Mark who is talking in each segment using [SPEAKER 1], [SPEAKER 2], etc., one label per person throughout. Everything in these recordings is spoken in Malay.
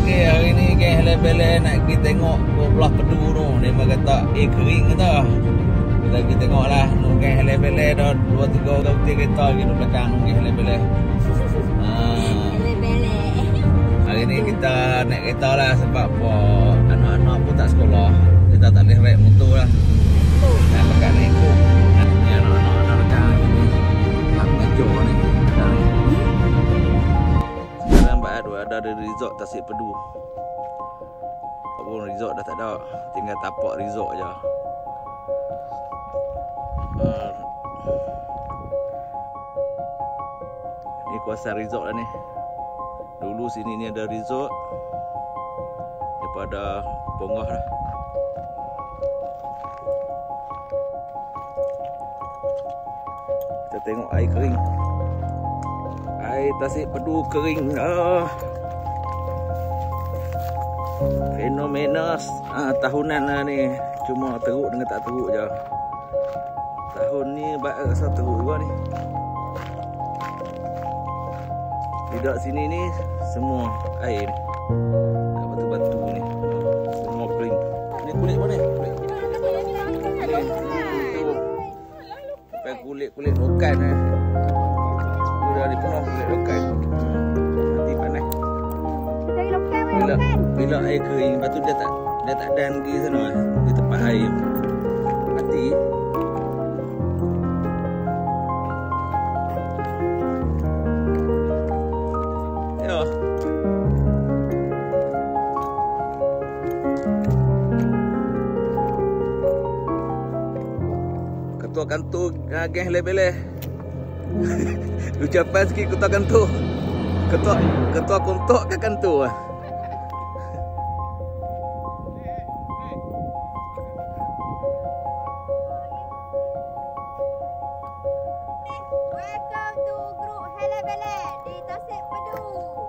[SPEAKER 1] Okey, hari ni geng Helebele nak pergi tengok belah pedu tu. Dia kata kering kata. Kita pergi tengok lah. Geng Helebele dah 2-3 orang putih kereta lagi di belakang geng Helebele.
[SPEAKER 2] Helebele.
[SPEAKER 1] Hari ni kita naik kereta lah sebab anak-anak pun tak sekolah. Kita tak boleh ride motor lah. Dan lekat nak ikut. Ni anak-anak lekat ni. Tak ngejor ni. Sekarang ada resort Tasik Pedu. Pun resort dah tak ada. Tinggal tapak resort je. Ni kawasan resort lah ni. Dulu sini ni ada resort. Daripada Ponggah lah. Kita tengok air kering. Air Tasik Pedu kering. Fenomena tahunan lah ni. Cuma teruk dengan tak teruk je. Tahun ni rasa teruk juga ni. Tidak sini ni semua air ni. Batu-batu ni semua kering. Ni kulit mana? Kulit. Pakai kulit lokan ni. Sudah ni penuh kulit lokan. Nanti panas. Bila air kering, lepas tu dia tak dan pergi sana di tempat air. Mati. Ya. Ketua kantor geng Helebele. Ucapan sikit ketua kantor. Ketua kontok ke kantor ah.
[SPEAKER 2] Welcome to Grup Helebele di Tasik Pedu.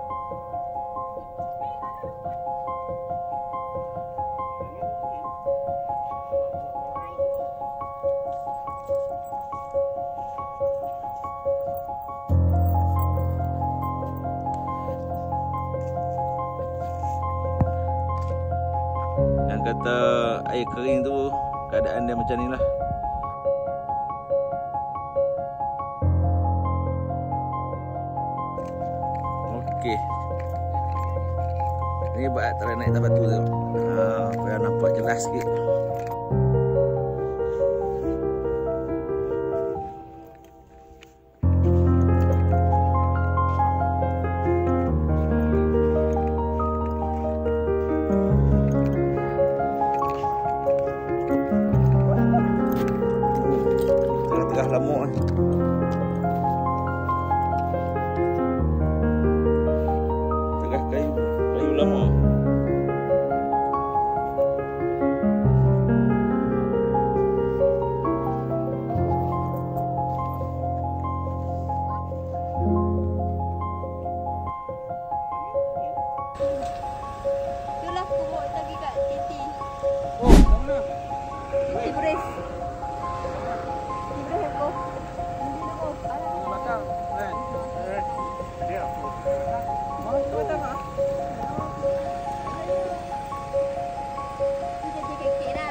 [SPEAKER 1] Yang kata air kering tu keadaan dia macam ni lah. Okey. Ni buat tak naik atas batu tu. Biar nampak jelas sikit. Tengah-tengah lamuk ni. Kayu lama.
[SPEAKER 2] Itulah kubur lagi kat Titi.
[SPEAKER 1] Oh, kat mana?
[SPEAKER 2] Titi Bres. Titi Bres aku.
[SPEAKER 1] Belakang. Kan? Dia. Mau ke mana?
[SPEAKER 2] Dia jadi kekek lah.